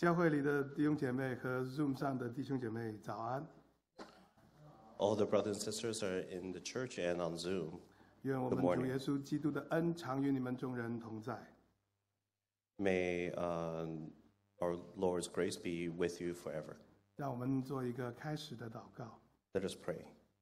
教会里的弟兄姐妹和 Zoom 上的弟兄姐妹早安。 All the brothers and sisters are in the church and on Zoom. 愿我们主耶稣基督的恩常与你们众人同在。 May our Lord's grace be with you forever. 让我们做一个开始的祷告。 Let us pray.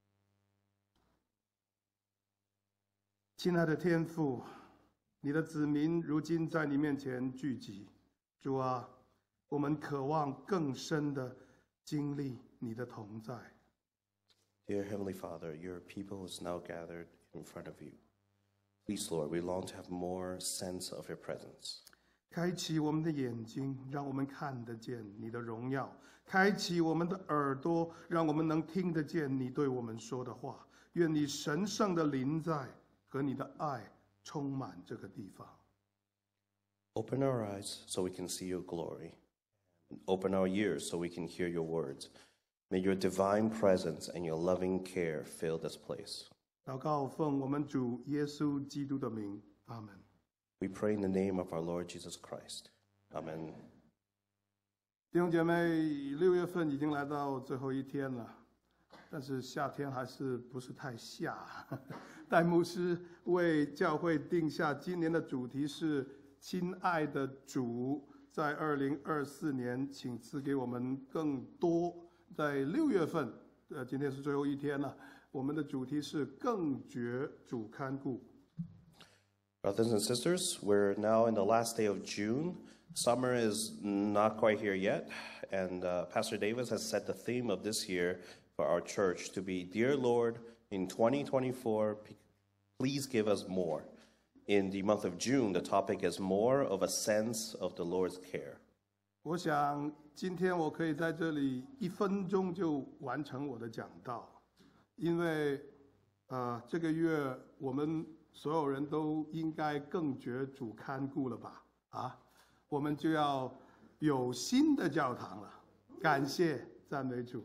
亲爱的天父，你的子民如今在你面前聚集，主啊，我们渴望更深的经历你的同在。 Dear Heavenly Father, your people is now gathered in front of you. Please, Lord, we long to have more sense of your presence. 开启我们的眼睛，让我们看得见你的荣耀；开启我们的耳朵，让我们能听得见你对我们说的话。愿你神圣的临在和你的爱充满这个地方。 Open our eyes so we can see your glory. Open our ears so we can hear your words. May your divine presence and your loving care fill this place. 祷告奉我们主耶稣基督的名，阿门。 We pray in the name of our Lord Jesus Christ. Amen. 弟兄姐妹，6月份已经来到最后一天了，但是夏天还是不是太夏。戴牧师为教会定下今年的主题是“亲爱的主”，在2024年，请赐给我们更多。在6月份，今天是最后一天了，我们的主题是“更觉主看顾”。 Brothers and sisters, we're now in the last day of June. Summer is not quite here yet, and Pastor Davis has set the theme of this year for our church to be, Dear Lord, in 2024, please give us more. In the month of June, the topic is more of a sense of the Lord's care. 我想今天我可以在这里1分钟就完成我的讲道，因为这个月我们所有人都应该更觉主看顾了吧？我们就要有新的教堂了。感谢赞美主。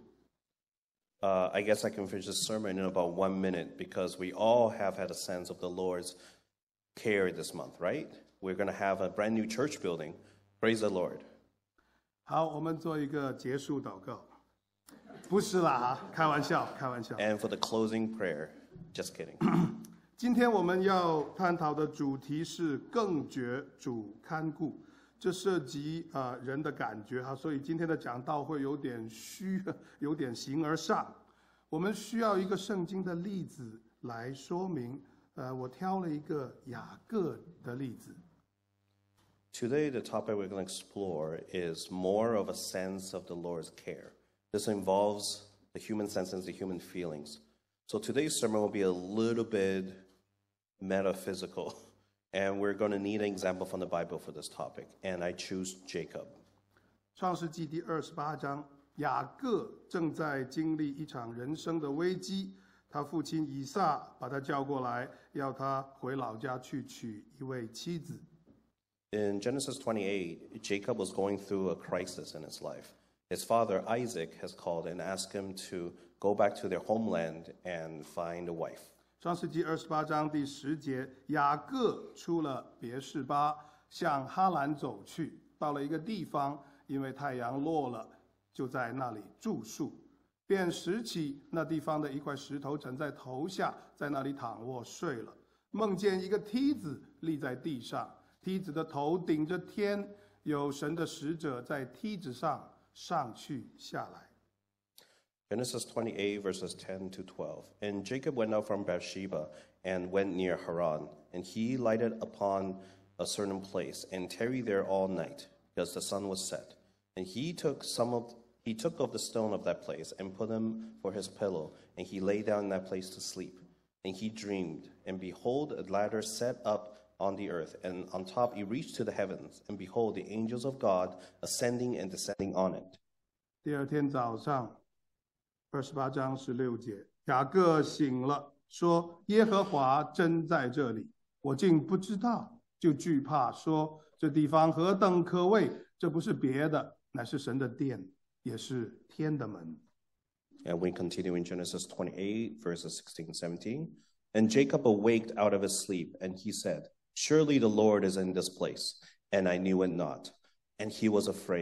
I guess I can finish this sermon in about 1 minute because we all have had a sense of the Lord's care this month, right? We're going to have a brand new church building. Praise the Lord. 好，我们做一个结束祷告。不是啦，开玩笑，开玩笑。 And for the closing prayer, just kidding. 今天我们要探讨的主题是更觉主看顾，这涉及人的感觉哈，所以今天的讲道会有点虚，有点形而上。我们需要一个圣经的例子来说明。我挑了一个雅各的例子。 Today, the topic we're going to explore is more of a sense of the Lord's care. This involves the human senses, the human feelings. So today's sermon will be a little bit metaphysical, and we're going to need an example from the Bible for this topic, and I choose Jacob. 创世纪第28章，雅各正在经历一场人生的危机，他父亲以撒把他叫过来，要他回老家去娶一位妻子。 In Genesis 28, Jacob was going through a crisis in his life. His father, Isaac, has called and asked him to go back to their homeland and find a wife. 创世纪28章第10节，雅各出了别是巴，向哈兰走去，到了一个地方，因为太阳落了，就在那里住宿，便拾起那地方的一块石头，枕在头下，在那里躺卧睡了。梦见一个梯子立在地上，梯子的头顶着天，有神的使者在梯子上上去下来。 Genesis 28, verses 10 to 12. And Jacob went out from Beersheba and went near Haran, and he lighted upon a certain place and tarried there all night, because the sun was set. And he took of the stone of that place and put him for his pillow, and he lay down in that place to sleep. And he dreamed, and behold, a ladder set up on the earth, and on top it reached to the heavens, and behold, the angels of God ascending and descending on it. 第二天早上，28章16节，雅各醒了，说：“耶和华真在这里，我竟不知道，就惧怕，说：这地方何等可畏！这不是别的，乃是神的殿，也是天的门。” And we continue in Genesis 28, verses 16 and 17. And Jacob awaked out of his sleep, and he said, Surely the Lord is in this place, and I knew it not. And he was afraid.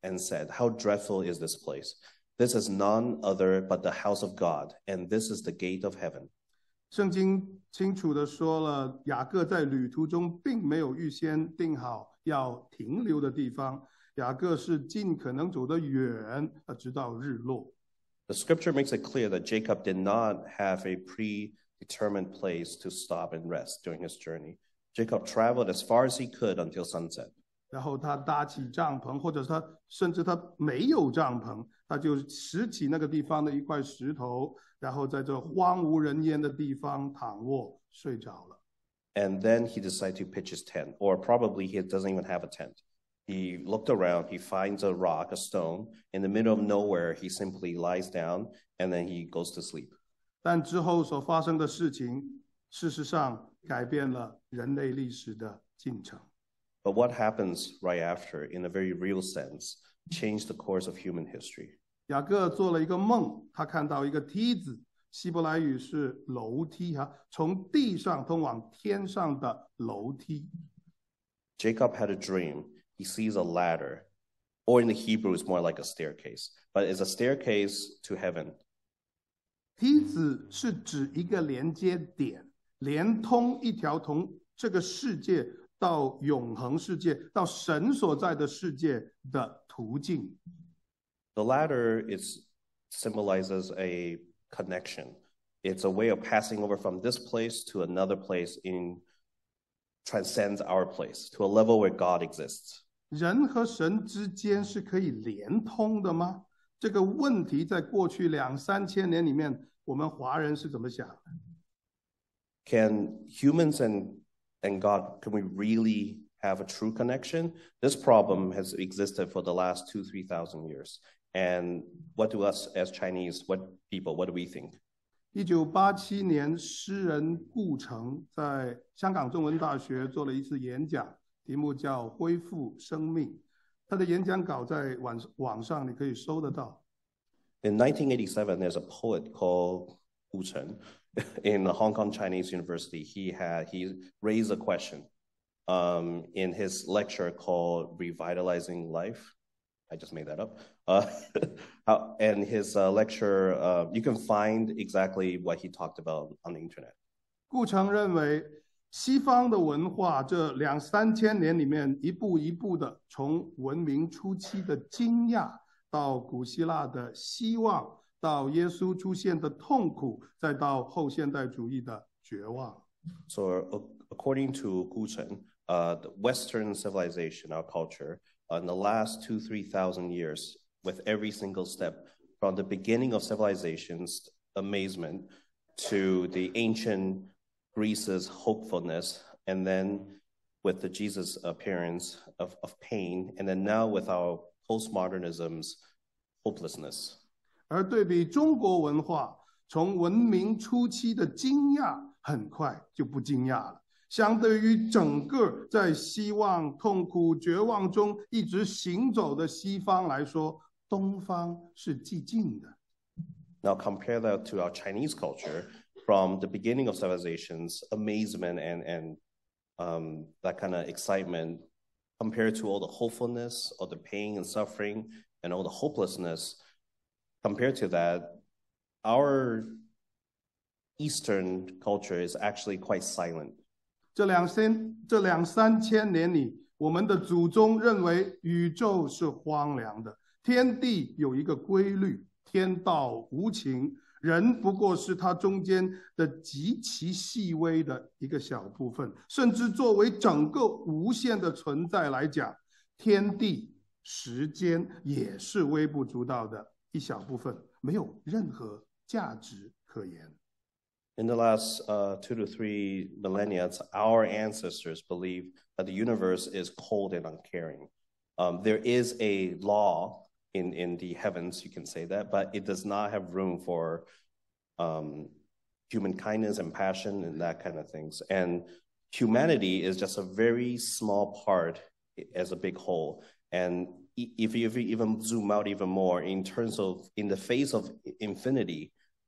and said, How dreadful is this place! This is none other but the house of God, and this is the gate of heaven. 圣经清楚地说了，雅各在旅途中并没有预先定好要停留的地方，雅各是尽可能走得远，直到日落。 The scripture makes it clear that Jacob did not have a predetermined place to stop and rest during his journey. Jacob traveled as far as he could until sunset. 然后他搭起帐篷，或者甚至他没有帐篷，他就拾起那个地方的一块石头，然后在这荒无人烟的地方躺卧睡着了。 And then he decided to pitch his tent, or probably he doesn't even have a tent. He looked around, he finds a rock, a stone, in the middle of nowhere, he simply lies down, and then he goes to sleep. 但之后所发生的事情，事实上改变了人类历史的进程。 But what happens right after, in a very real sense, changed the course of human history. 雅各做了一个梦，他看到一个梯子，希伯来语是楼梯从地上通往天上的楼梯。 Jacob had a dream. He sees a ladder, or in the Hebrew, it's more like a staircase, but it's a staircase to heaven. 梯子是指一个连接点，连通一条从这个世界到永恒世界，到神所在的世界的途径。 The ladder symbolizes a connection. It's a way of passing over from this place to another place transcends our place, to a level where God exists. 人和神之间是可以连通的吗？这个问题在过去2-3千年里面，我们华人是怎么想的？ Can humans and God, can we really have a true connection? This problem has existed for the last 2,000-3,000 years. And what do us as Chinese, what do we think? 1987年，诗人顾城在香港中文大学做了一次演讲，题目叫《恢复生命》。他的演讲稿在网上你可以搜得到。 In 1987, there's a poet called Gu Chen in the Hong Kong Chinese University. He raised a question in his lecture called Revitalizing Life. I just made that up. And his lecture, you can find exactly what he talked about on the internet. 顾城认为，西方的文化这2-3千年里面，一步一步的从文明初期的惊讶，到古希腊的希望，到耶稣出现的痛苦，再到后现代主义的绝望。 So according to Gu Chen, the Western civilization, our culture, in the last 2,000-3,000 years, with every single step, from the beginning of civilization's amazement to the ancient Greece's hopefulness, and then with the Jesus appearance of pain, and then now with our postmodernism's hopelessness. 而对比中国文化，从文明初期的惊讶，很快就不惊讶了。相对于整个在希望、痛苦、绝望中一直行走的西方来说，东方是寂静的。 Now compare that to our Chinese culture, from the beginning of civilization's amazement and that kind of excitement, compared to all the hopefulness, all the pain and suffering, and all the hopelessness, compared to that, our Eastern culture is actually quite silent. 这2-3千年里，我们的祖宗认为宇宙是荒凉的，天地有一个规律，天道无情，人不过是它中间的极其细微的一个小部分，甚至作为整个无限的存在来讲，天地时间也是微不足道的一小部分，没有任何价值可言。 In the last 2 to 3 millennia, our ancestors believed that the universe is cold and uncaring. There is a law in the heavens, you can say that, but it does not have room for human kindness and passion and that kind of things. And humanity is just a very small part as a big whole. And if you even zoom out even more, in the face of infinity,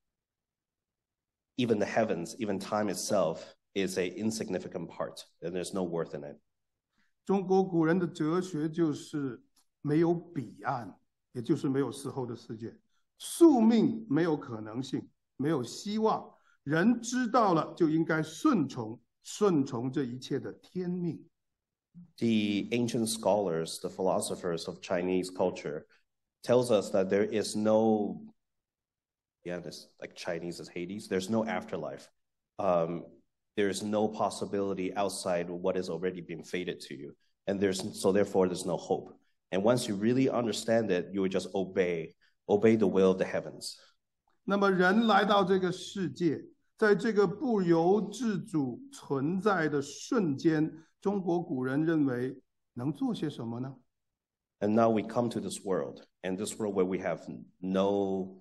even the heavens, even time itself is an insignificant part, and there's no worth in it. 中国古人的哲学就是没有彼岸，也就是没有死后的世界，宿命没有可能性，没有希望。人知道了就应该顺从这一切的天命。 The ancient scholars, the philosophers of Chinese culture, tells us that there is no, this like Chinese is Hades. There's no afterlife. There's no possibility outside what has already been fated to you, and therefore there's no hope. And once you really understand it, you would just obey the will of the heavens. 那么人来到这个世界，在这个不由自主存在的瞬间，中国古人认为能做些什么呢？ And now we come to this world, and this world where we have no,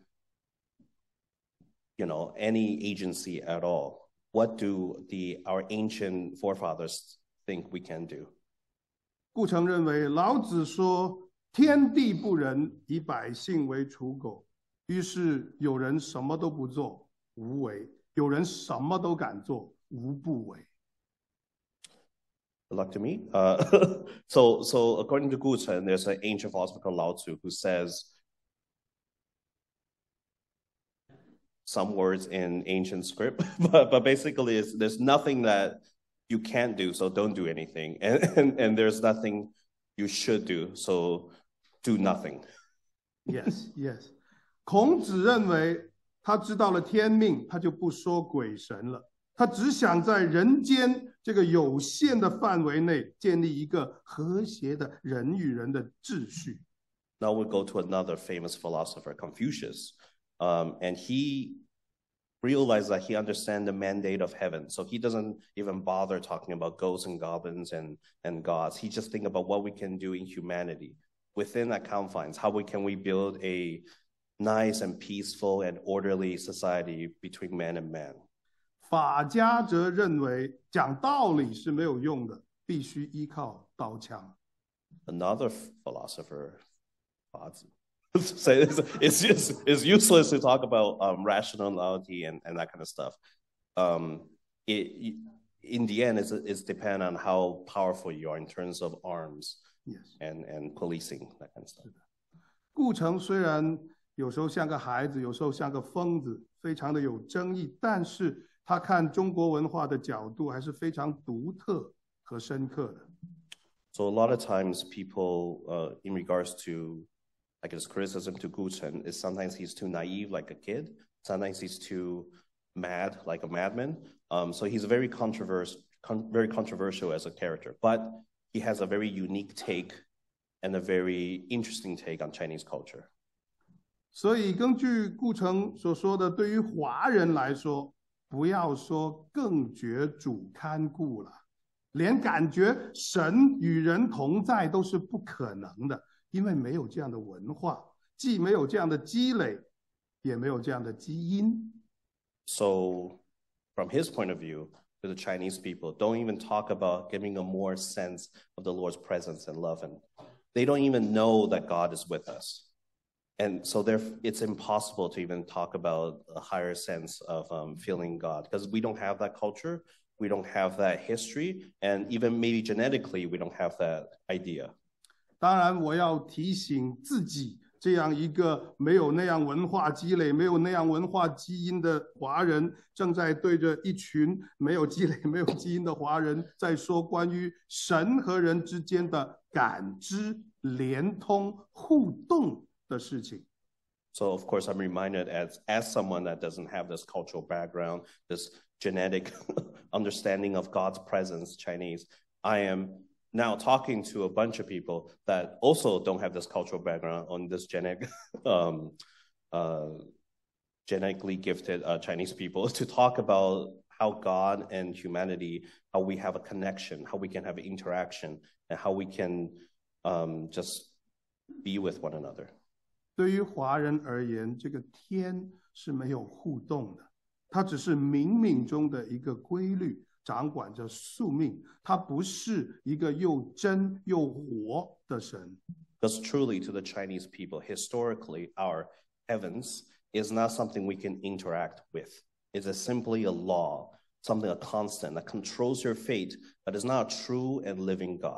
any agency at all. What do our ancient forefathers think we can do? 顾城认为，老子说：“天地不仁，以百姓为刍狗。”于是有人什么都不做，无为；有人什么都敢做，无不为。 Good luck to me. So according to Gu Chen, there's an ancient philosopher called Lao Tzu who says some words in ancient script, but basically there's nothing that you can't do, so don't do anything. And there's nothing you should do, so do nothing. Yes. 孔子认为，他知道了天命，他就不说鬼神了，他只想在人间这个有限的范围内建立一个和谐的人与人的秩序。 Now we'll go to another famous philosopher, Confucius. And he realized that he understands the mandate of heaven. So he doesn't even bother talking about ghosts and goblins and gods. He just thinks about what we can do in humanity within that confines. How can we build a nice and peaceful and orderly society between man and man? 法家则认为，讲道理是没有用的，必须依靠刀枪。 Another philosopher, say it's useless to talk about rationality and that kind of stuff. In the end, it's depend on how powerful you are in terms of arms, Yes. and policing, that kind of stuff. 顾城虽然有时候像个孩子，有时候像个疯子，非常的有争议，但是他看中国文化的角度还是非常独特和深刻的。 So a lot of times people, in regards to, I guess, criticism to Gu Chen, is sometimes he's too naive like a kid. Sometimes he's too mad like a madman. So he's very controversial as a character. But he has a very unique take and a very interesting take on Chinese culture. 所以根据顾城所说的，对于华人来说，不要说更觉主看顾了，连感觉神与人同在都是不可能的，因为没有这样的文化，既没有这样的积累，也没有这样的基因。 So from his point of view, to the Chinese people, don't even talk about giving a more sense of the Lord's presence and love. And they don't even know that God is with us. And so it's impossible to even talk about a higher sense of feeling God, because we don't have that culture, we don't have that history, and even maybe genetically, we don't have that idea. 当然，我要提醒自己，这样一个没有那样文化积累、没有那样文化基因的华人，正在对着一群没有积累、没有基因的华人，在说关于神和人之间的感知、连通、互动的事情。 So of course, I'm reminded as someone that doesn't have this cultural background, this genetic understanding of God's presence, Chinese, I am now talking to a bunch of people that also don't have this cultural background on this genetically gifted Chinese people to talk about how God and humanity, how we have a connection, how we can have an interaction, and how we can just be with one another. 对于华人而言，这个天是没有互动的，它只是冥冥中的一个规律，掌管着宿命。它不是一个又真又活的神。 Because truly, to the Chinese people, historically, our heavens is not something we can interact with. It is simply a law, something, a constant that controls your fate, but is not a true and living God.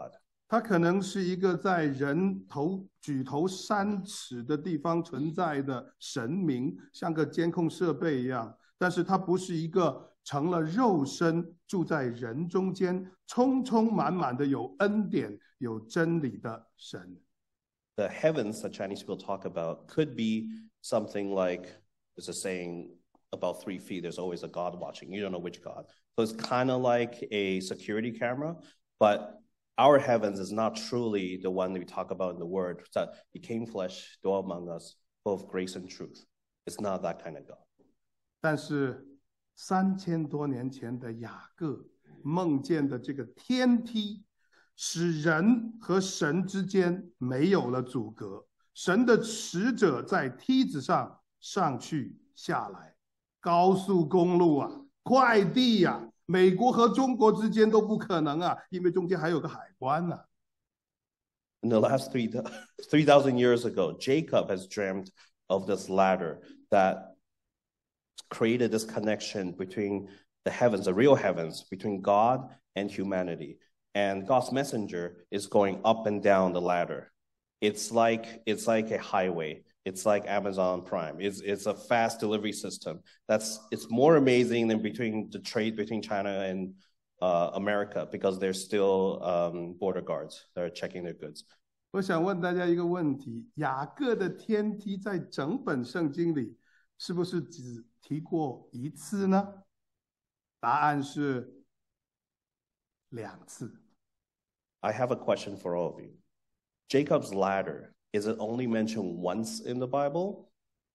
它可能是一个在人举头3尺的地方存在的神明，像个监控设备一样，但是它不是一个成了肉身住在人中间，充充满满的有恩典、有真理的神。 The heavens that Chinese people talk about could be something like, there's a saying, about 3 feet, there's always a God watching. You don't know which God. So it's kind of like a security camera, but our heavens is not truly the one that we talk about in the word that became flesh, dwelt among us, both grace and truth. It's not that kind of God. 但是3000多年前的雅各梦见的这个天梯，使人和神之间没有了阻隔，神的使者在梯子上上去下来，高速公路啊，快递啊，美国和中国之间都不可能啊，因为中间还有个海关啊。 In the last 3,000 years ago, Jacob has dreamt of this ladder that created this connection between the heavens, the real heavens, between God and humanity. And God's messenger is going up and down the ladder. It's like a highway. It's like Amazon Prime. It's a fast delivery system. It's more amazing than the trade between China and America, because there's still border guards that are checking their goods. 我想问大家一个问题：雅各的天梯在整本圣经里是不是只提过1次呢？答案是2次。 I have a question for all of you. Jacob's ladder, is it only mentioned once in the Bible?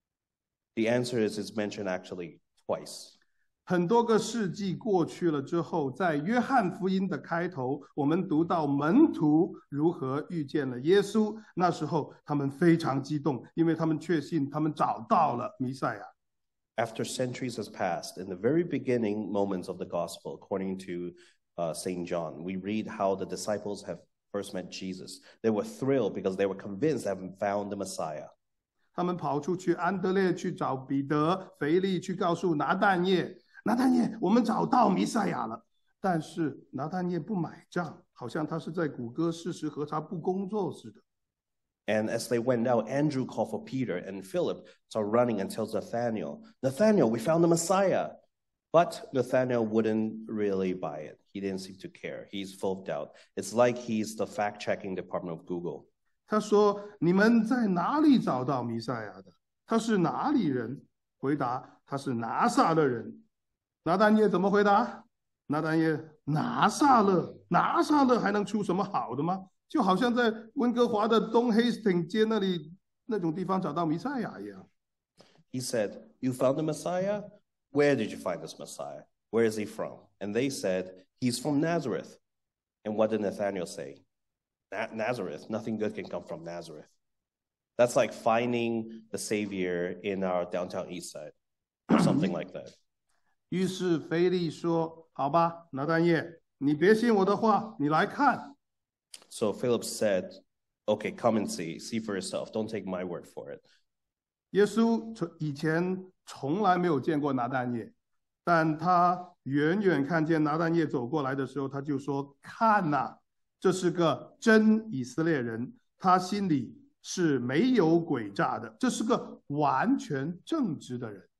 The answer is it's mentioned actually twice. 很多个世纪过去了之后，在约翰福音的开头，我们读到门徒如何遇见了耶稣。那时候他们非常激动，因为他们确信他们找到了弥赛亚。 After centuries has passed, in the very beginning moments of the gospel, according to St. John, we read how the disciples have first met Jesus. They were thrilled because they were convinced they had found the Messiah. 他们跑出去安德烈去找彼得，腓力去告诉拿但业，拿但业，我们找到弥赛亚了。但是拿但业不买账，好像他是在谷歌事实核查部工作似的。 And as they went out, Andrew called for Peter, and Philip started running and tells Nathanael, Nathanael, we found the Messiah. But Nathanael wouldn't really buy it. He didn't seem to care. He's full of doubt. It's like he's the fact-checking department of Google. 他说：“你们在哪里找到弥赛亚的？他是哪里人？”回答：“他是拿撒勒人。”拿但业怎么回答？拿但业：“拿撒勒，拿撒勒还能出什么好的吗？就好像在温哥华的东 Hastings 街那里那种地方找到弥赛亚一样。” He said, "You found the Messiah? Where did you find this Messiah? Where is he from?" And they said, "He's from Nazareth." And what did Nathanael say? Nazareth, nothing good can come from Nazareth. That's like finding the Savior in our downtown east side, or something like that. 于是腓力说：“好吧，拿但业，你别信我的话，你来看。” So Philip said, "Okay, come and see for yourself. Don't take my word for it." 耶稣以前从来没有见过拿但业，但他远远看见拿但业走过来的时候，他就说：“看哪，这是个真以色列人，他心里是没有诡诈的，这是个完全正直的人。”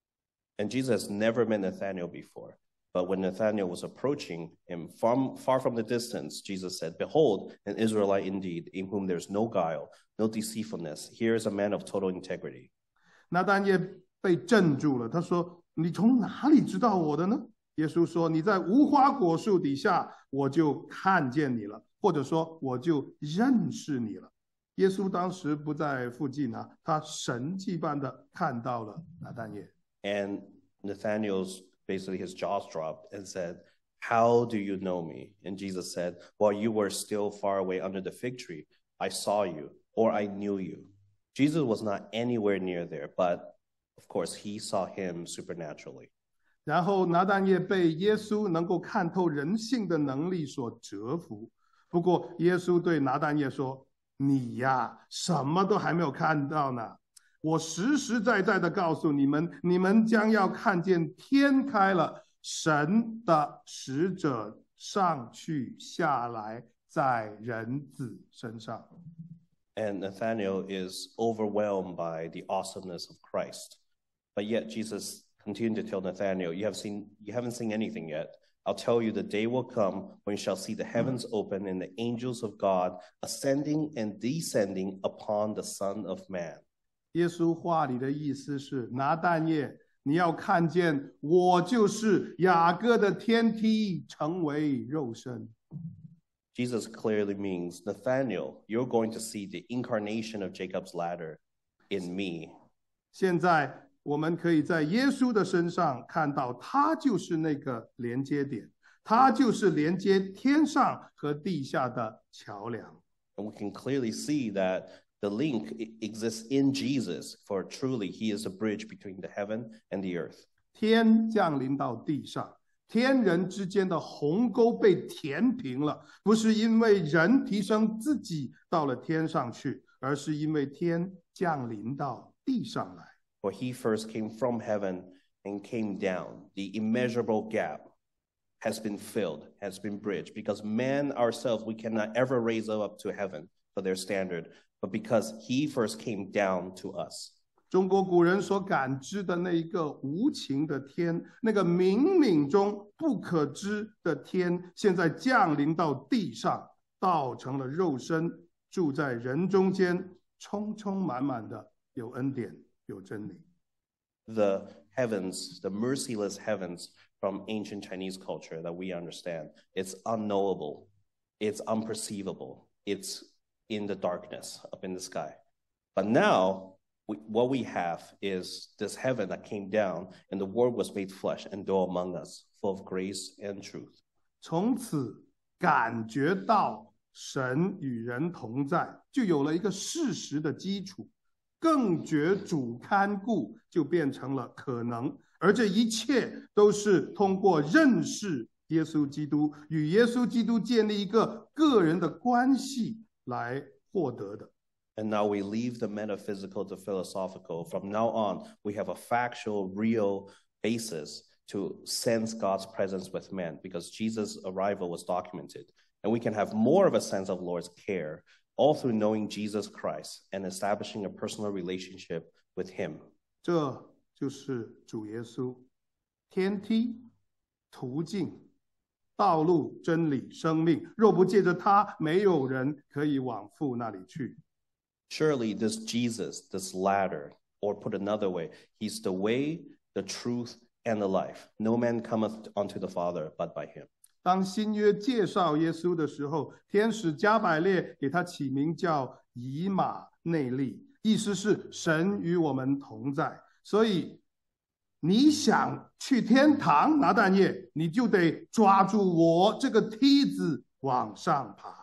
And Jesus has never met Nathanael before. But when Nathanael was approaching him far from the distance, Jesus said, "Behold, an Israelite indeed, in whom there's no guile, no deceitfulness. Here is a man of total integrity." 拿但业被镇住了，他说：“你从哪里知道我的呢？”耶稣说：“你在无花果树底下，我就看见你了，或者说我就认识你了。”耶稣当时不在附近啊，他神迹般的看到了拿但业。 And Nathanael's basically his jaws dropped and said, "How do you know me?" And Jesus said, "While you were still far away under the fig tree, I saw you, or I knew you." Jesus was not anywhere near there, but of course he saw him supernaturally. 然后拿但业被耶稣能够看透人性的能力所折服。不过耶稣对拿但业说：“你呀，什么都还没有看到呢。我实实在在的告诉你们，你们将要看见天开了，神的使者上去下来， 在人子身上。 And Nathanael is overwhelmed by the awesomeness of Christ. But yet Jesus continued to tell Nathanael, you haven't seen anything yet. I'll tell you the day will come when you shall see the heavens open and the angels of God ascending and descending upon the Son of Man. 耶稣话里的意思是，拿但业，你要看见我就是雅各的天梯成为肉身。 Jesus clearly means, Nathanael, you're going to see the incarnation of Jacob's ladder in me. 现在我们可以在耶稣的身上看到，他就是那个连接点，他就是连接天上和地下的桥梁。 And we can clearly see that the link exists in Jesus, for truly he is a bridge between the heaven and the earth. 天降临到地上，天人之间的鸿沟被填平了，不是因为人提升自己到了天上去，而是因为天降临到地上来。 For he first came from heaven and came down. The immeasurable gap has been filled, has been bridged, because man ourselves, we cannot ever raise up to heaven for their standard, but because he first came down to us. 中国古人所感知的那一个无情的天，那个冥冥中不可知的天，现在降临到地上，道成了肉身，住在人中间，充充满满的有恩典，有真理。 The heavens, the merciless heavens from ancient Chinese culture that we understand, it's unknowable, it's unperceivable, it's in the darkness up in the sky. But now, what we have is this heaven that came down, and the Word was made flesh and dwelt among us, full of grace and truth. 从此感觉到神与人同在，就有了一个事实的基础，更觉主看顾就变成了可能，而这一切都是通过认识耶稣基督，与耶稣基督建立一个个人的关系来获得的。 And now we leave the metaphysical to philosophical. From now on, we have a factual, real basis to sense God's presence with man, because Jesus' arrival was documented. And we can have more of a sense of Lord's care, all through knowing Jesus Christ and establishing a personal relationship with him. 这就是主耶稣，天梯、途径、道路、真理、生命。若不借着他，没有人可以往父那里去。 Surely this Jesus, this ladder, or put another way, he's the way, the truth, and the life. No man cometh unto the Father but by him. 当新约介绍耶稣的时候，天使加百列给他起名叫以马内利，意思是神与我们同在。所以你想去天堂拿但业，你就得抓住我这个梯子往上爬。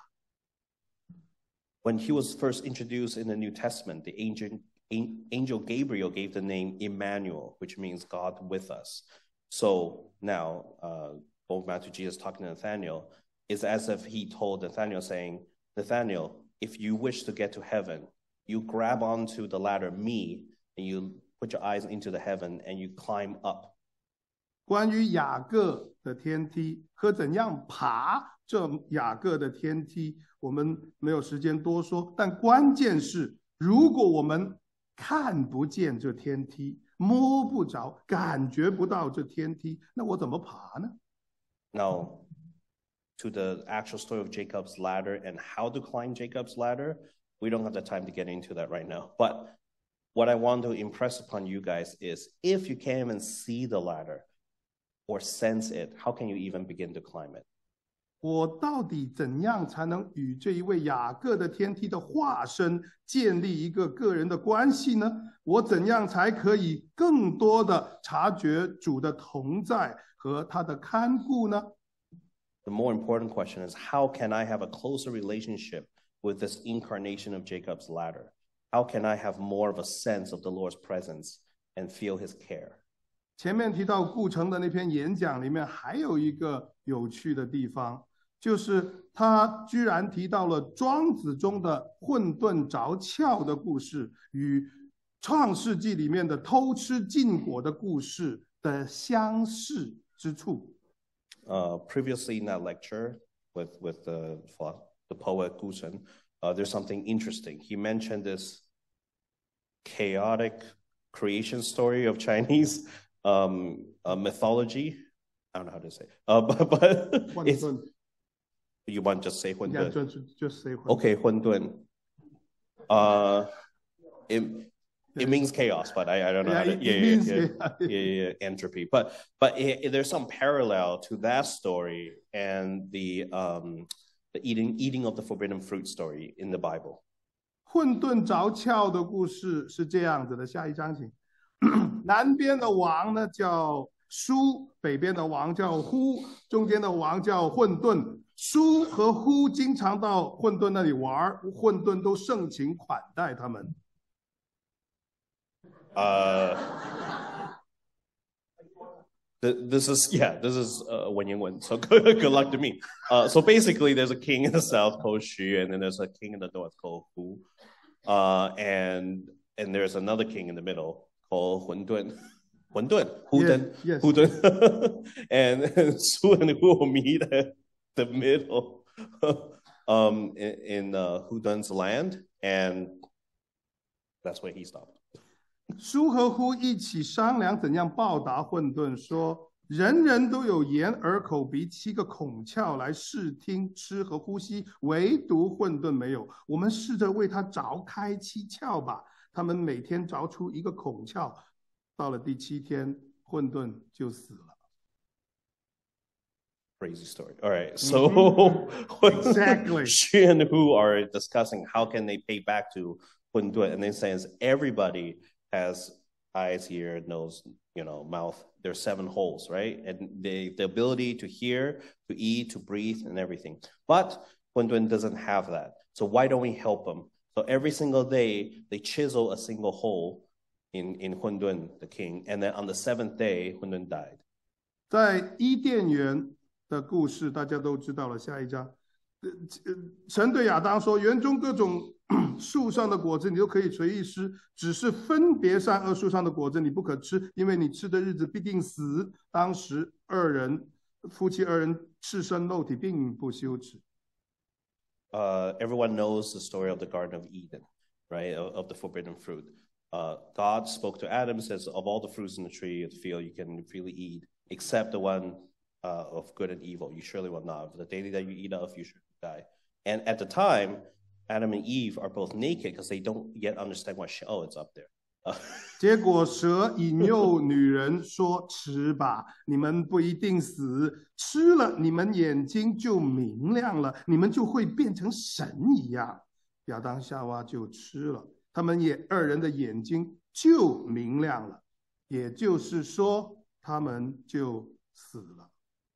When he was first introduced in the New Testament, the angel Gabriel gave the name Emmanuel, which means God with us. So now, going back to Jesus talking to Nathanael, it's as if he told Nathanael, saying, Nathanael, if you wish to get to heaven, you grab onto the ladder, me, and you put your eyes into the heaven and you climb up. 关于雅各的天梯和怎样爬这雅各的天梯，我们没有时间多说。但关键是，如果我们看不见这天梯，摸不着，感觉不到这天梯，那我怎么爬呢？ Now, to the actual story of Jacob's ladder and how to climb Jacob's ladder, we don't have the time to get into that right now. But what I want to impress upon you guys is, if you can't even see the ladder or sense it, how can you even begin to climb it? 我到底怎样才能与这一位雅各的天梯的化身建立一个个人的关系呢？我怎样才可以更多的察觉主的同在和他的看顾呢？ The more important question is, how can I have a closer relationship with this incarnation of Jacob's ladder? How can I have more of a sense of the Lord's presence and feel his care? 前面提到顾城的那篇演讲里面还有一个有趣的地方，就是他居然提到了庄子中的混沌着窍的故事与创世纪里面的偷吃禁果的故事的相似之处。 Previously in that lecture with the the poet Gu Shen, there's something interesting. He mentioned this chaotic creation story of Chinese mythology. I don't know how to say, but it's, you want to just say 混沌? Yeah, just say 混沌. Okay, 混沌. It means chaos, but I don't know how to. Entropy. But there's some parallel to that story and the eating of the forbidden fruit story in the Bible. 混沌着窍的故事是这样子的，下一章请。南边的王呢叫书，北边的王叫呼，中间的王叫混沌。书和呼经常到混沌那里玩，混沌都盛情款待他们。 This is Wen Yingwen. So good luck to me. So basically, there's a king in the south called Xu, and then there's a king in the north called Hu, and there's another king in the middle called Hundun. Huden. Yes. Huden. and Su and Hu will meet at the middle in Hudun's land, and that's where he stopped. 书和呼一起商量怎样报答混沌，说人人都有眼耳口鼻7个孔窍来视听吃和呼吸，唯独混沌没有。我们试着为他凿开7窍吧。他们每天凿出1个孔窍，到了第7天，混沌就死了。 Crazy story. All right, so exactly. Xu and Hu are discussing how can they pay back to Hundun, and then says everybody has eyes, ear, nose, mouth. There's 7 holes, right? And the ability to hear, to eat, to breathe, and everything. But Hundun doesn't have that. So why don't we help them? So every single day, they chisel a single hole in Hundun, the king. And then on the 7th day, Hundun died. 在伊甸园的故事，大家都知道了。下一章，神对亚当说：“园中各种树上的果子你都可以随意吃，只是分别善恶树上的果子你不可吃，因为你吃的日子必定死。”当时夫妻二人赤身露体，并不羞耻。 Everyone knows the story of the Garden of Eden, right? Of the forbidden fruit. God spoke to Adam, says, of all the fruits in the tree of the field you can freely eat, except the one of good and evil. You surely will not. The day that you eat of, you should die. And at the time, Adam and Eve are both naked because they don't yet understand it's up there. 结果蛇引诱女人说：“吃吧，你们不一定死，吃了你们眼睛就明亮了，你们就会变成神一样。”亚当夏娃就吃了，他们二人的眼睛就明亮了，也就是说，他们就死了。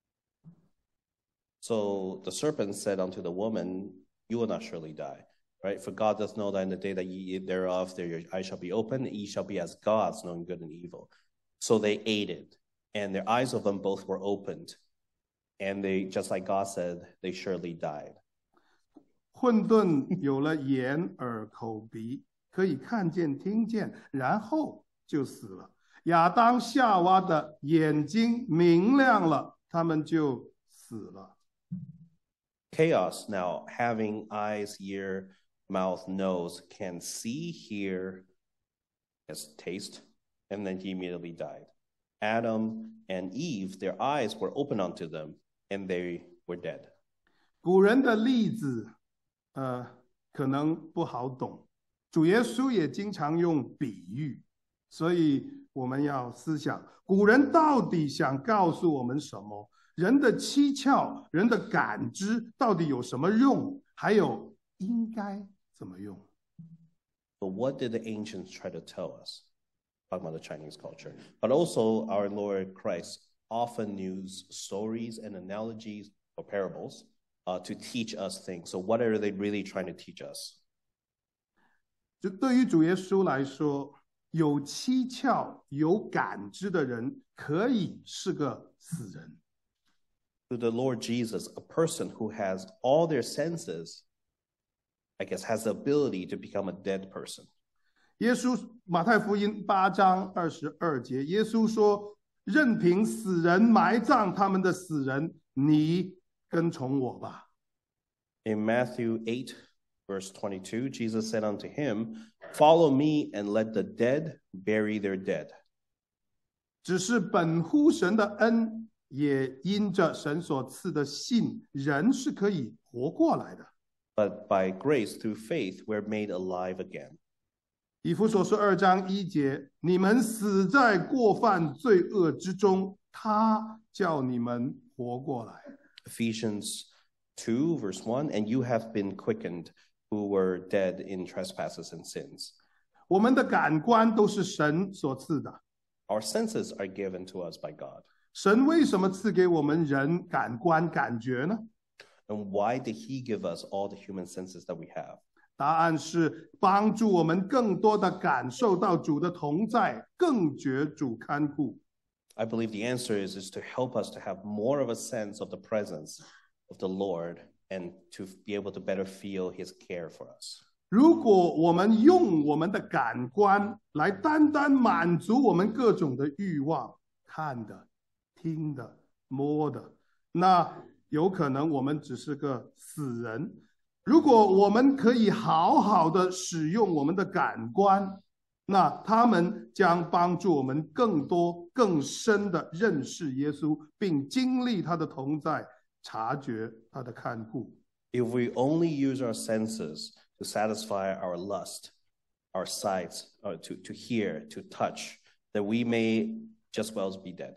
So the serpent said unto the woman, "You will not surely die." Right? For God doth know that in the day that ye eat thereof, your eyes shall be opened, and ye shall be as gods, knowing good and evil. So they ate it, and their eyes of them both were opened. And they, just like God said, they surely died. 混沌有了眼耳口鼻，可以看见听见，然后就死了。亚当夏娃的眼睛明亮了，他们就死了。 Chaos now, having eyes, ear, mouth, nose, can see, hear, yes, taste, and then he immediately died. Adam and Eve, their eyes were open unto them, and they were dead. 古人的例子，可能不好懂。主耶稣也经常用比喻，所以我们要思想，古人到底想告诉我们什么？人的七窍，人的感知到底有什么用？还有应该怎么用？ But what did the ancients try to tell us? Talking about the Chinese culture. But also our Lord Christ often used stories and analogies or parables to teach us things. So what are they really trying to teach us? 就对于主耶稣来说，有七窍、有感知的人可以是个死人。 To the Lord Jesus, a person who has all their senses, I guess, has the ability to become a dead person. 耶稣马太福音8章22节，耶稣说：“任凭死人埋葬他们的死人，你跟从我吧。” In Matthew 8, verse 22, Jesus said unto him, Follow me and let the dead bury their dead. 只是本乎神的恩，也因着神所赐的信，人是可以活过来的。 But by grace through faith we're made alive again. 以弗所书2章1节，你们死在过犯罪恶之中，他叫你们活过来。 Ephesians 2, verse 1, and you have been quickened who were dead in trespasses and sins. 我们的感官都是神所赐的。 Our senses are given to us by God. 神为什么赐给我们人感官感觉呢？ And why did he give us all the human senses that we have? 答案是帮助我们更多的感受到主的同在，更觉主看顾。 I believe the answer is to help us to have more of a sense of the presence of the Lord and to be able to better feel his care for us. 如果我们用我们的感官来单单满足我们各种的欲望，看的、听的、摸的，那有可能我们只是个死人。如果我们可以好好的使用我们的感官，那他们将帮助我们更多、更深的认识耶稣，并经历他的同在，察觉他的看顾。 If we only use our senses to satisfy our lust, our sights, to hear, to touch, then we may just well be dead.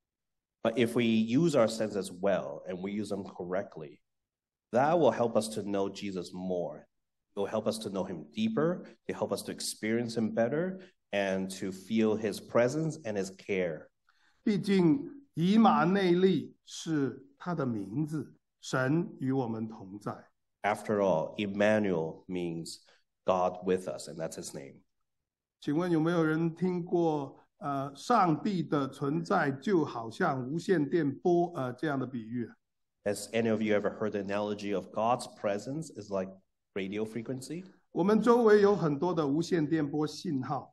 But if we use our senses well and we use them correctly, that will help us to know Jesus more. It will help us to know him deeper, to help us to experience him better, and to feel his presence and his care. 毕竟以马内利是他的名字，神与我们同在。 After all, Emmanuel means God with us, and that's his name. 请问有没有人听过上帝的存在就好像无线电波这样的比喻？ Has any of you ever heard the analogy of God's presence is like radio frequency? 我们周围有很多的无线电波信号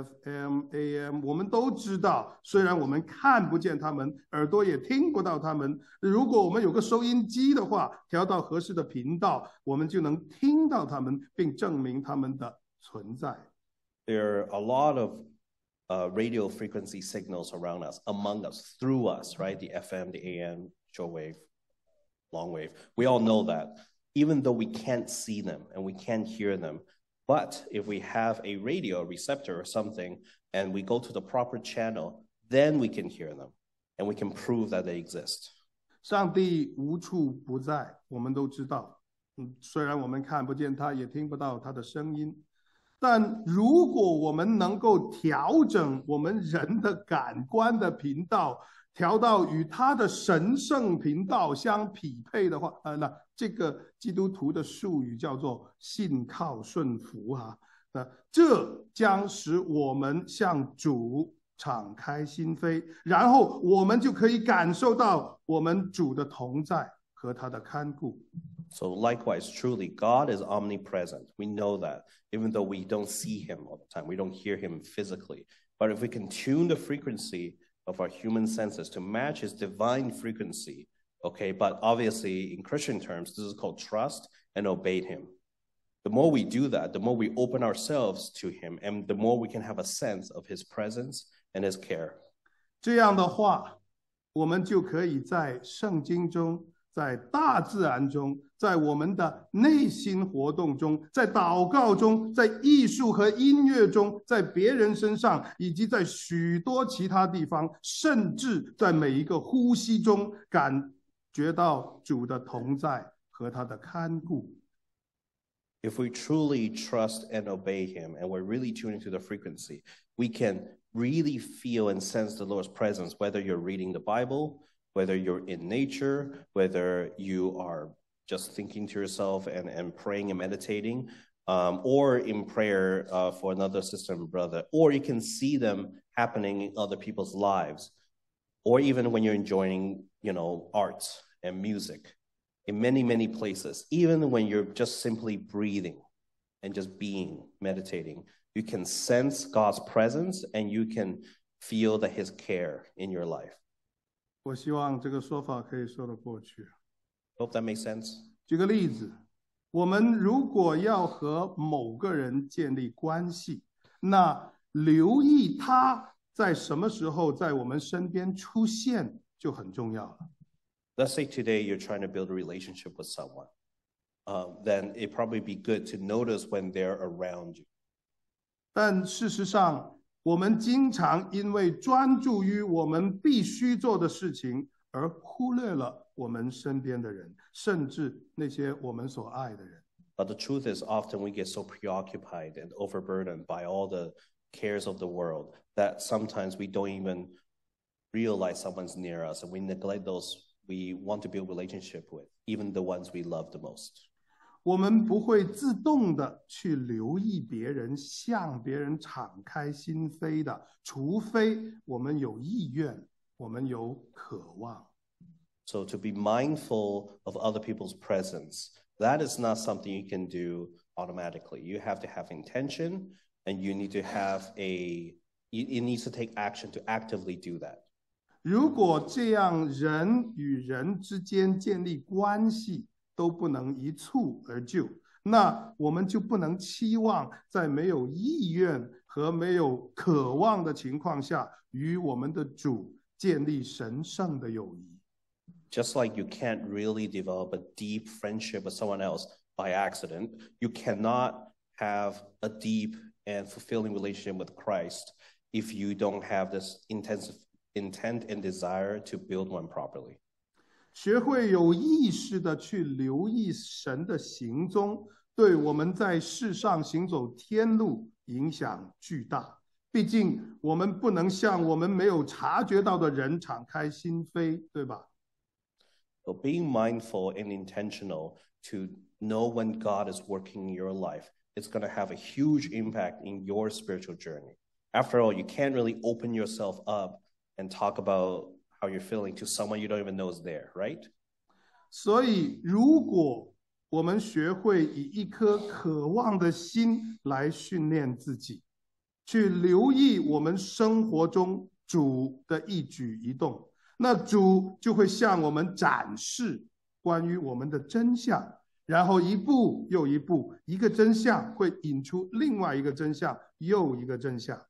，FM、AM， 我们都知道。虽然我们看不见它们，耳朵也听不到它们。如果我们有个收音机的话，调到合适的频道，我们就能听到它们，并证明它们的存在。 There are a lot of radio frequency signals around us, among us, through us, right? The FM, the AM, shortwave, long wave. We all know that, even though we can't see them and we can't hear them. But if we have a radio receptor or something and we go to the proper channel, then we can hear them and we can prove that they exist. 上帝无处不在，我们都知道。虽然我们看不见他，也听不到他的声音，但如果我们能够调整我们人的感官的频道，调到与他的神圣频道相匹配的话，那这个基督徒的术语叫做信靠顺服哈，这将使我们向主敞开心扉，然后我们就可以感受到我们主的同在和他的看顾。 So likewise, truly, God is omnipresent. We know that, even though we don't see him all the time, we don't hear him physically. But if we can tune the frequency of our human senses to match his divine frequency, okay, but obviously in Christian terms, this is called trust and obey him. The more we do that, the more we open ourselves to him, and the more we can have a sense of his presence and his care. 这样的话，我们就可以在圣经中，在大自然中，在我们的内心活动中，在祷告中，在艺术和音乐中，在别人身上，以及在许多其他地方，甚至在每一个呼吸中，感觉到主的同在和他的看顾。 If we truly trust and obey him, and we're really tuning to the frequency, we can really feel and sense the Lord's presence, whether you're reading the Bible, whether you're in nature, whether you are just thinking to yourself and praying and meditating, or in prayer for another sister and brother, or you can see them happening in other people's lives, or even when you're enjoying, arts and music in many, many places, even when you're just simply breathing and just being, meditating, you can sense God's presence and you can feel that his care in your life. 我希望这个说法可以说得过去。 Hope that makes sense. 举个例子，我们如果要和某个人建立关系，那留意他在什么时候在我们身边出现就很重要了。 Let's say today you're trying to build a relationship with someone. Then it'd probably be good to notice when they're around you. 但事实上，我们经常因为专注于我们必须做的事情，而忽略了我们身边的人，甚至那些我们所爱的人。 But the truth is, often we get so preoccupied and overburdened by all the cares of the world that sometimes we don't even realize someone's near us, and we neglect those we want to build relationship with, even the ones we love the most. 我们不会自动的去留意别人，向别人敞开心扉的，除非我们有意愿，我们有渴望。 So to be mindful of other people's presence, that is not something you can do automatically. You have to have intention, and you need to have it needs to take action to actively do that. 如果这样人与人之间建立关系都不能一蹴而就，那我们就不能期望在没有意愿和没有渴望的情况下，与我们的主建立神圣的友谊。 Just like you can't really develop a deep friendship with someone else by accident, you cannot have a deep and fulfilling relationship with Christ if you don't have this intensive intent and desire to build one properly. 学会有意识的去留意神的行踪，对我们在世上行走天路影响巨大。毕竟我们不能向我们没有察觉到的人敞开心扉，对吧？ So being mindful and intentional to know when God is working in your life, it's going to have a huge impact in your spiritual journey. After all, you can't really open yourself up and talk about how you're feeling to someone you don't even know is there, right? 所以，如果我们学会以一颗渴望的心来训练自己，去留意我们生活中主的一举一动，那主就会向我们展示关于我们的真相，然后一步又一步，一个真相会引出另外一个真相，又一个真相。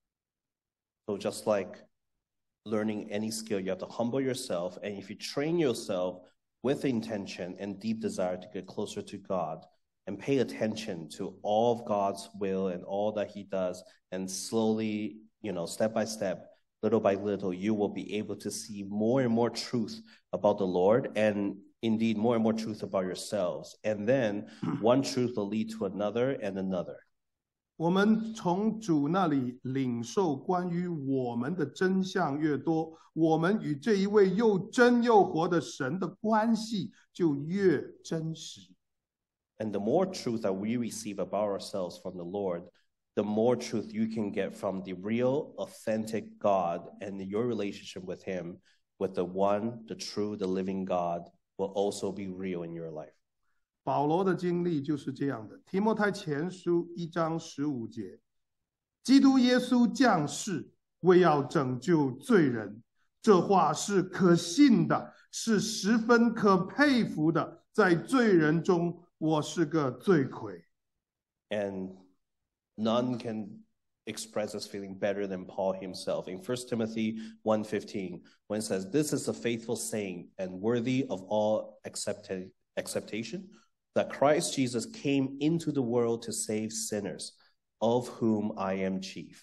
So just like learning any skill, you have to humble yourself. And if you train yourself with intention and deep desire to get closer to God and pay attention to all of God's will and all that he does, and slowly, step by step, little by little, you will be able to see more and more truth about the Lord, and indeed more and more truth about yourselves. And then one truth will lead to another and another. 我们从主那里领受关于我们的真相越多，我们与这一位又真又活的神的关系就越真实。 And the more truth that we receive about ourselves from the Lord, the more truth you can get from the real, authentic God, and your relationship with him, with the one, the true, the living God, will also be real in your life. 保罗的经历就是这样的。提摩太前书1章15节，基督耶稣降世，为要拯救罪人，这话是可信的，是十分可佩服的。在罪人中，我是个罪魁。 And none can express this feeling better than Paul himself. In 1 Timothy 1:15, when it says, "This is a faithful saying and worthy of all acceptation, that Christ Jesus came into the world to save sinners, of whom I am chief."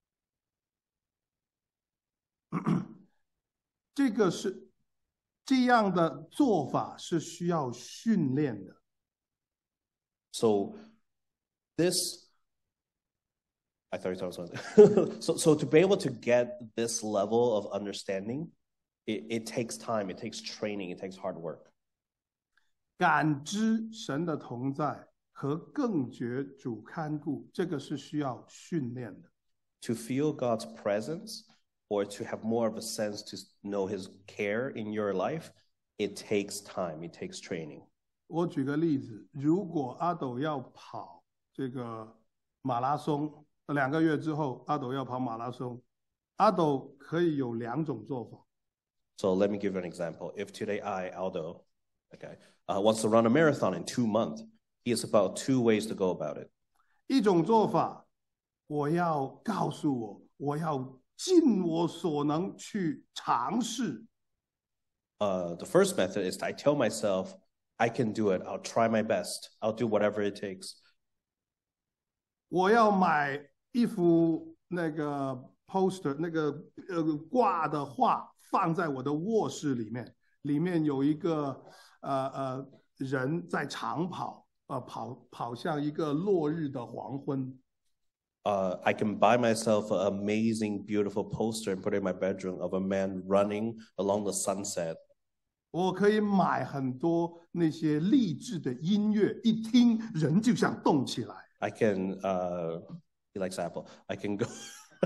这样的做法是需要训练的。 So this, I thought you were talking about something. So to be able to get this level of understanding, it takes time, it takes training, it takes hard work. 感知神的同在和更觉主看顾，这个是需要训练的。 To feel God's presence or to have more of a sense to know his care in your life, it takes time, it takes training. 我举个例子，如果阿斗要跑这个马拉松，2个月之后阿斗要跑马拉松，阿斗可以有2种做法。 So let me give you an example. If today I, Aldo, Okay, wants to run a marathon in 2 months. He has about 2 ways to go about it. 一种做法，我要告诉我要尽我所能去尝试。 The first method is I tell myself, I can do it. I'll try my best. I'll do whatever it takes. 我要买一幅那个 poster， 那个挂的画放在我的卧室里面，里面有一个人在长跑，跑向一个落日的黄昏。 I can buy myself an amazing, beautiful poster and put it in my bedroom of a man running along the sunset. 我可以买很多那些励志的音乐，一听人就想动起来。 I can, he likes Apple. I can go,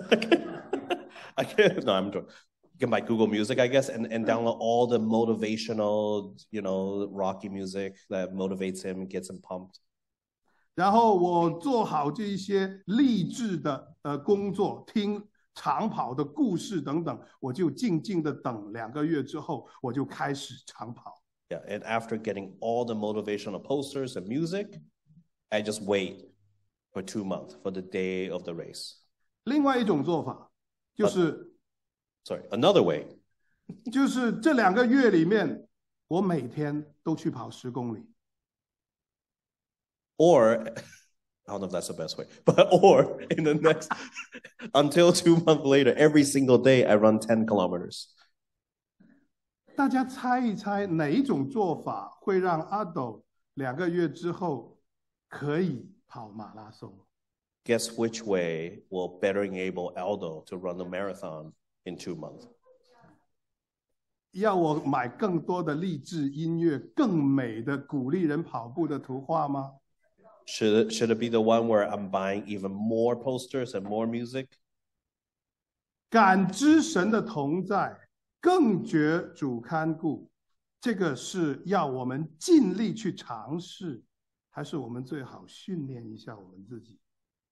no, I'm joking. You can buy Google Music, I guess, and download all the motivational, Rocky music that motivates him and gets him pumped. 然后我做好这一些励志的工作，听长跑的故事等等，我就静静的等2个月之后，我就开始长跑。 Yeah, and after getting all the motivational posters and music, I just wait for 2 months for the day of the race. 另外一种做法就是， another way. 就是这2个月里面，我每天都去跑10公里。 Or, I don't know if that's the best way, or in the next, until 2 months later, every single day I run 10 kilometers. 大家猜一猜，哪一种做法会让阿斗2个月之后可以跑马拉松？ Guess which way will better enable Aldo to run the marathon in 2 months? 要我买更多的励志音乐，更美的鼓励人跑步的图画吗？ Should it be the one where I'm buying even more posters and more music? 感知神的同在，更觉主看顾，这个是要我们尽力去尝试，还是我们最好训练一下我们自己？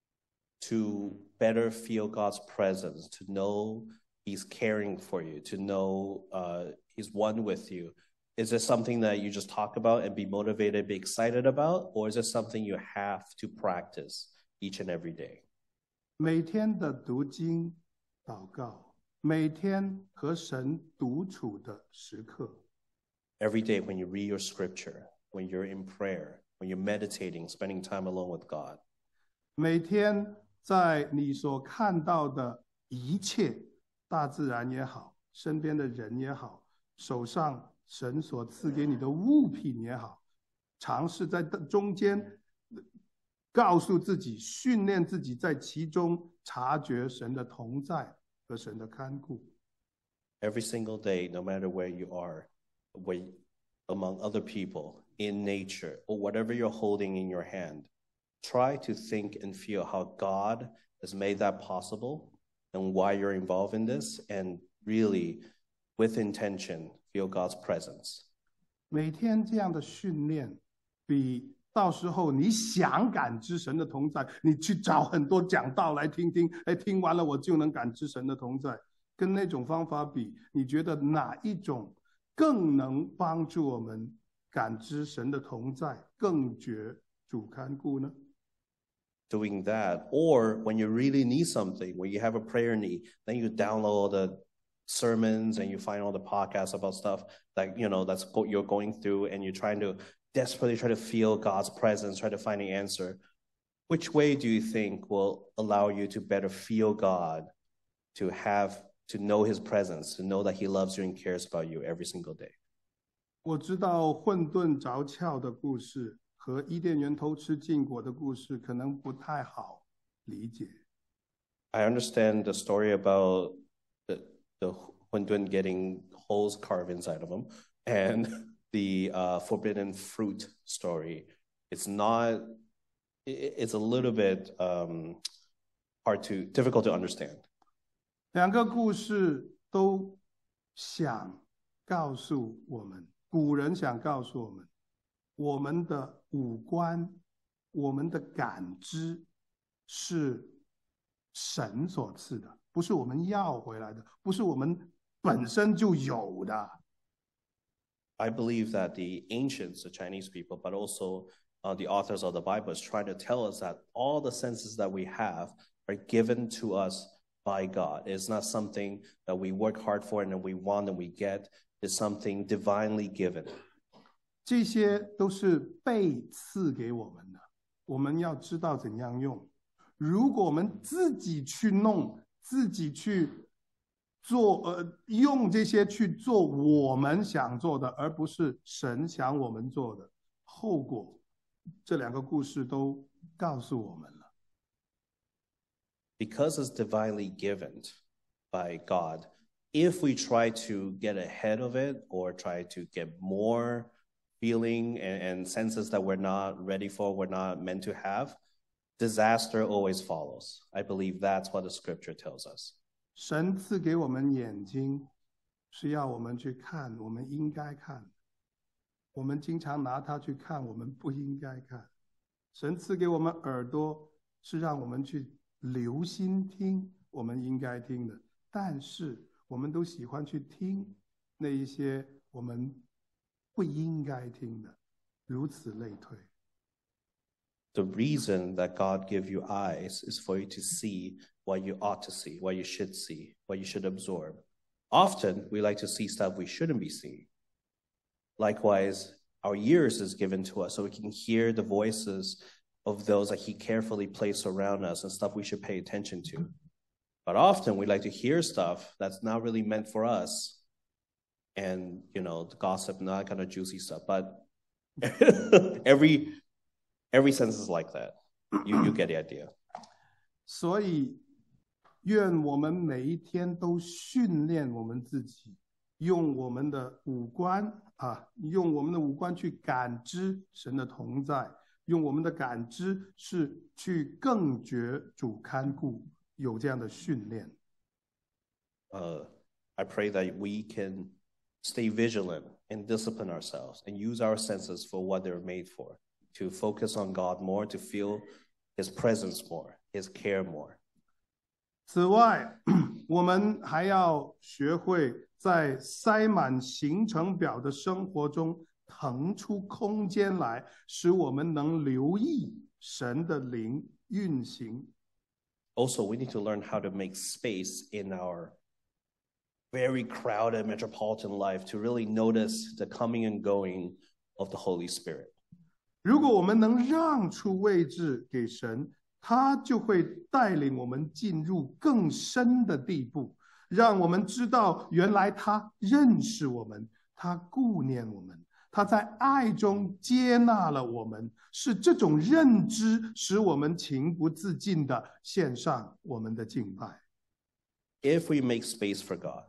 To better feel God's presence, to know He's caring for you, to know He's one with you. Is this something that you just talk about and be motivated, be excited about? Or is it something you have to practice each and every day? 每天的读经、祷告，每天和神独处的时刻。 Every day when you read your scripture, when you're in prayer, when you're meditating, spending time alone with God. 每天在你所看到的一切，大自然也好，身边的人也好，手上神所赐给你的物品也好，尝试在中间告诉自己，训练自己在其中察觉神的同在和神的看顾。 Every single day, no matter where you are, among other people, in nature, or whatever you're holding in your hand, try to think and feel how God has made that possible and why you're involved in this, and really, with intention, feel God's presence. 每天这样的训练，比到时候你想感知神的同在，你去找很多讲道来听听，听完了我就能感知神的同在，跟那种方法比，你觉得哪一种更能帮助我们感知神的同在，更觉主看顾呢？ Doing that, or when you really need something, when you have a prayer need, then you download the sermons and you find all the podcasts about stuff that that's what you're going through, and you're trying to desperately try to feel God's presence, try to find the answer. Which way do you think will allow you to better feel God, to know His presence, to know that He loves you and cares about you every single day? 我知道混沌着窍的故事和伊甸园偷吃禁果的故事可能不太好理解。 I understand the story about the Hundun getting holes carved inside of him, and the forbidden fruit story. It's a little bit difficult to understand. 2个故事都想告诉我们，古人想告诉我们，我们的五官，我们的感知是神所赐的，不是我们要回来的，不是我们本身就有的。 I believe that the ancients, the Chinese people, but also the authors of the Bible is trying to tell us that all the senses that we have are given to us by God. It's not something that we work hard for and then we want and we get. It's something divinely given. 这些都是被赐给我们的，我们要知道怎样用。如果我们自己去弄，自己去做，用这些去做我们想做的，而不是神想我们做的，后果，这两个故事都告诉我们了。 Because it's divinely given by God, if we try to get ahead of it or try to get more feeling and senses that we're not ready for, we're not meant to have, disaster always follows. I believe that's what the scripture tells us. 神赐给我们眼睛，是要我们去看我们应该看，我们经常拿它去看我们不应该看。神赐给我们耳朵，是让我们去留心听我们应该听的，但是我们都喜欢去听那一些我们不应该听的，如此类推。 The reason that God gave you eyes is for you to see what you ought to see, what you should see, what you should absorb. Often, we like to see stuff we shouldn't be seeing. Likewise, our ears is given to us so we can hear the voices of those that he carefully placed around us and stuff we should pay attention to. But often, we like to hear stuff that's not really meant for us. And, the gossip, not kind of juicy stuff. But every sense is like that. You get the idea. 所以，愿我们每一天都训练我们自己，用我们的五官去感知神的同在，用我们的感知是去更觉主看顾，有这样的训练。 I pray that we can stay vigilant and discipline ourselves and use our senses for what they're made for, to focus on God more, to feel his presence more, his care more. 此外，我们还要学会在塞满行程表的生活中腾出空间来，使我们能留意神的灵运行。 Also, we need to learn how to make space in our very crowded metropolitan life to really notice the coming and going of the Holy Spirit. 如果我们能让出位置给神，他就会带领我们进入更深的地步，让我们知道原来他认识我们，他顾念我们，他在爱中接纳了我们，是这种认知使我们情不自禁地献上我们的敬拜。 If we make space for God,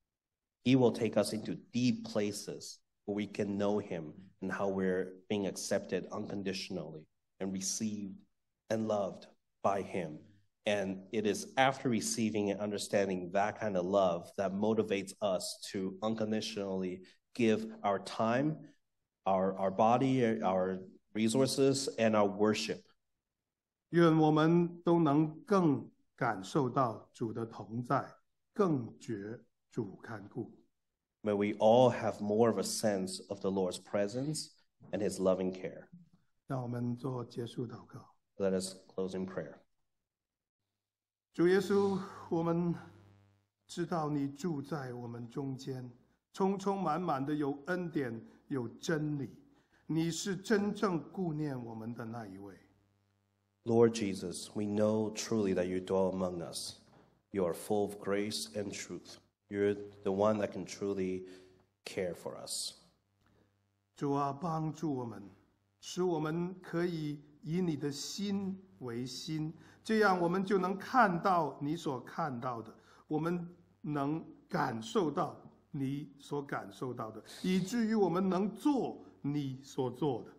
he will take us into deep places where we can know him and how we're being accepted unconditionally and received and loved by him. And it is after receiving and understanding that kind of love that motivates us to unconditionally give our time, our body, our resources, and our worship. 愿我们都能更感受到主的同在，更觉主看顾。 May we all have more of a sense of the Lord's presence and his loving care. 让我们做结束祷告。 Let us close in prayer. 主耶稣，我们知道你住在我们中间，充充满满的有恩典，有真理。你是真正顾念我们的那一位。 Lord Jesus, we know truly that you dwell among us. You are full of grace and truth. You're the one that can truly care for us. 主啊，帮助我们，使我们可以以你的心为心，这样我们就能看到你所看到的，我们能感受到你所感受到的，以至于我们能做你所做的。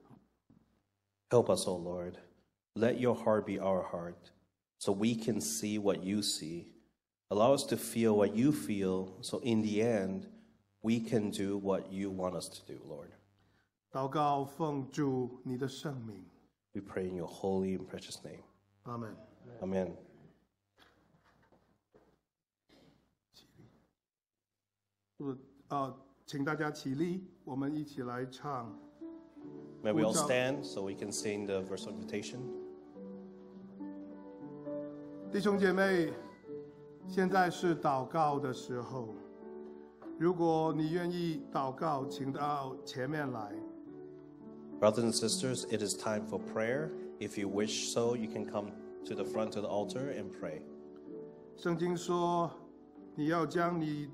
Help us, O Lord. Let your heart be our heart, so we can see what you see. Allow us to feel what you feel, so in the end, we can do what you want us to do, Lord. 祷告奉主你的圣名。 We pray in your holy and precious name. 阿们。 Amen. 啊， 请大家起立，我们一起来唱。 May we all stand so we can sing the verse of invitation. 弟兄姐妹，现在是祷告的时候。如果你愿意祷告，请到前面来。 Brothers and sisters, it is time for prayer. If you wish so, you can come to the front of the altar and pray. 圣经说，你要将你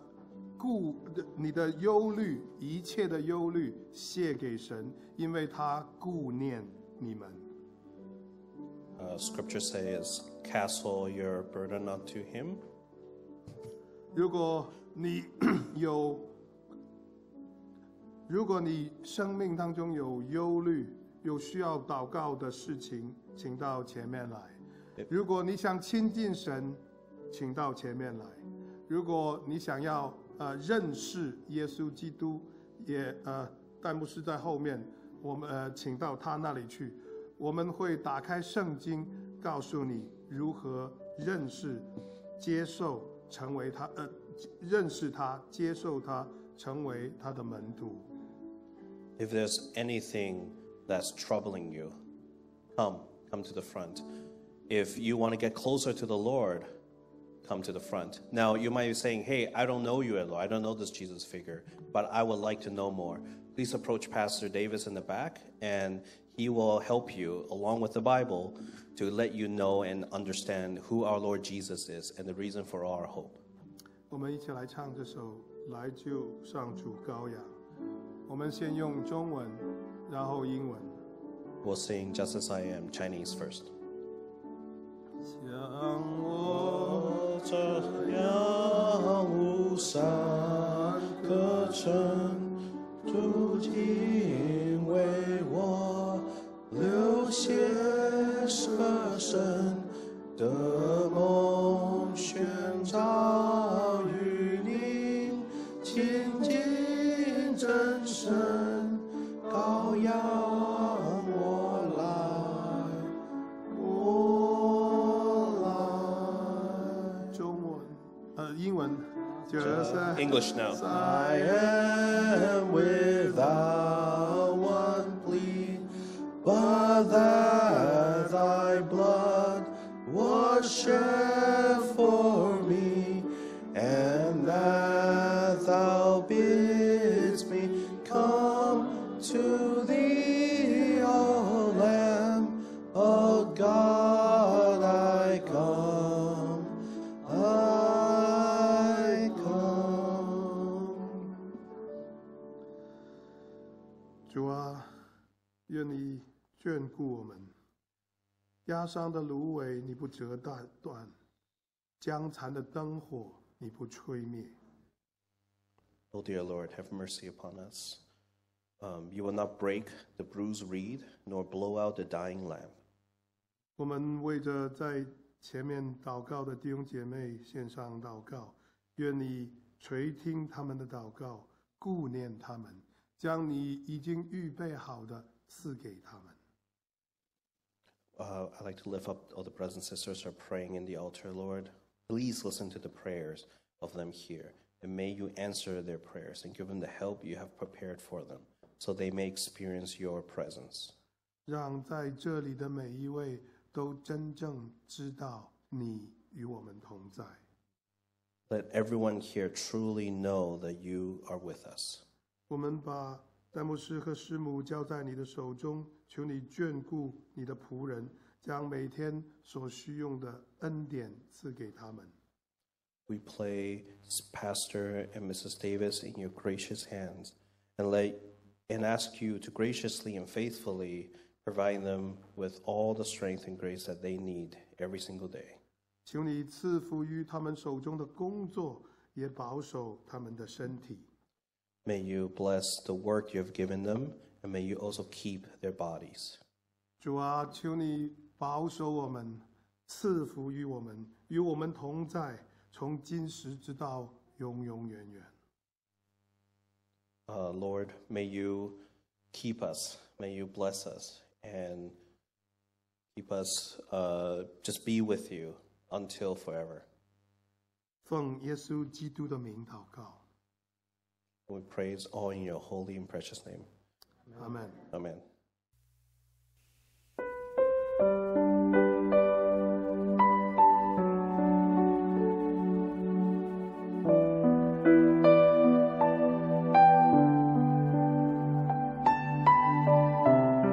的忧虑，一切的忧虑卸给神，因为他顾念你们。 Scripture says, cast all your burden unto him. 如果你生命当中有忧虑，有需要祷告的事情，请到前面来。如果你想亲近神，请到前面来。如果你想要认识耶稣基督，但不是在后面，我们请到他那里去。我们会打开圣经，告诉你如何认识、接受、成为他认识他、接受他，成为他的门徒。 If there's anything that's troubling you, come to the front. If you want to get closer to the Lord, come to the front. Now, you might be saying, hey, I don't know you, Lord. I don't know this Jesus figure, but I would like to know more. Please approach Pastor Davis in the back, and he will help you, along with the Bible, to let you know and understand who our Lord Jesus is and the reason for our hope. 我们一起来唱这首《来就上主羔羊》。我们先用中文，然后英文。 We'll sing Just As I Am, Chinese first. 像我这样无山可成，主竟为我流血舍身，的梦宣召与你亲近真神，羔羊我来，我来。 中文，英文，Just as English now. I am without one plea, but that thy blood was shed for me, and that thou bidst me come to thee, O Lamb of God, I come. I come. 主啊，愿你眷顾我们。压伤的芦苇你不折断，将残的灯火你不吹灭。 O dear Lord, have mercy upon us. You will not break the bruised reed, nor blow out the dying lamp. 我们为着在前面祷告的弟兄姐妹献上祷告，愿你垂听他们的祷告，顾念他们，将你已经预备好的赐给他们。 I'd like to lift up all the brothers and sisters who are praying in the altar, Lord. Please listen to the prayers of them here, and may you answer their prayers and give them the help you have prepared for them, so they may experience your presence. 让在这里的每一位都真正知道你与我们同在。 Let everyone here truly know that you are with us. 我们把戴牧师和师母交在你的手中，求你眷顾你的仆人，将每天所需用的恩典赐给他们。 We place Pastor and Mrs. Davis in your gracious hands, and ask you to graciously and faithfully provide them with all the strength and grace that they need every single day. 求你赐福于他们手中的工作，也保守他们的身体。 May you bless the work you have given them, and may you also keep their bodies. 主啊，求你保守我们，赐福于我们，与我们同在，从今时直到永永远远。 Lord, may you keep us, may you bless us, and keep us, just be with you until forever. 奉耶稣基督的名祷告。 We praise all in your holy and precious name. 阿门。 Amen.